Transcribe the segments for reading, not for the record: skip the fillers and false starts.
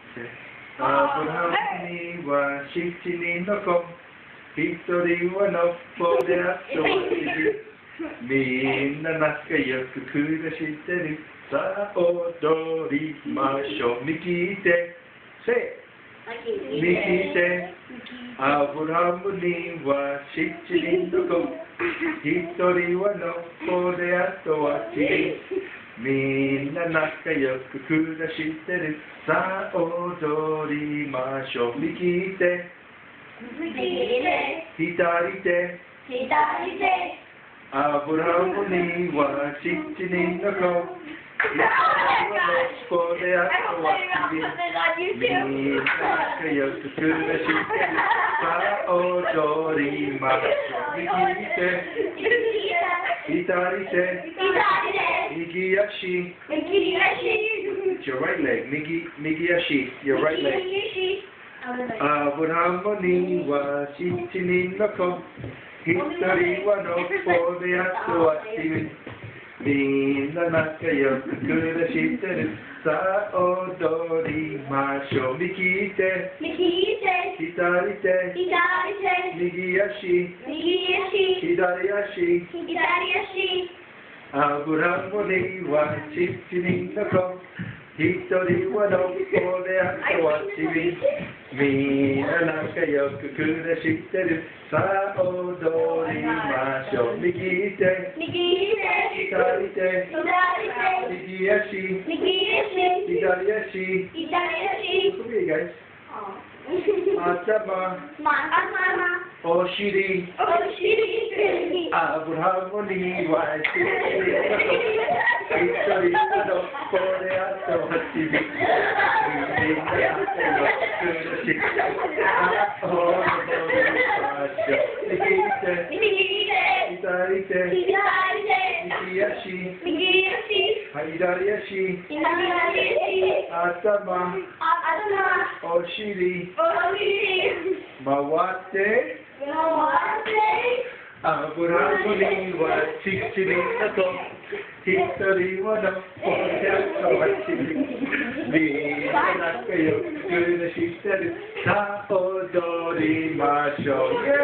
アブラハムには7人の子、1人はのっぽであとは1人、みんな仲良く暮らしてる。さあ踊りましょう。右手、せ右手。アブラハムには7人の子、1人はのっぽであとは1人。みんな仲良く暮らしてる。さあ踊りましょう。右手、左手。アブラハムには7人の子。1人はのっぽであとは1人。みんな仲良く暮らしてる。さあ踊りましょう。右手、左手。右足。It's your right leg. 右足。Your right leg. アブラハムには7人の子。1人はのっぽであとは1人。みんな仲良く暮らしてる。さあ踊りましょう。右手、左手。右足。左足。アブラハムには7人の子。1人はのっぽであとは1人。みんな仲良く暮らしてる。さあ踊りましょう。右手、左手。右足。左足。Come here, guys. 頭、お尻。アブラハムには7人の子。1人はのっぽであとは1人。みんな仲良く暮らしてる。さあ踊りましょう。右手、左手。右足。左足。頭、お尻。回って。アブラハムには7人の子。1人はのっぽであとは1人。みんな仲良く暮らしてる。さあ踊りましょう。イェ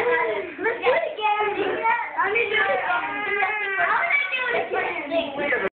ーイ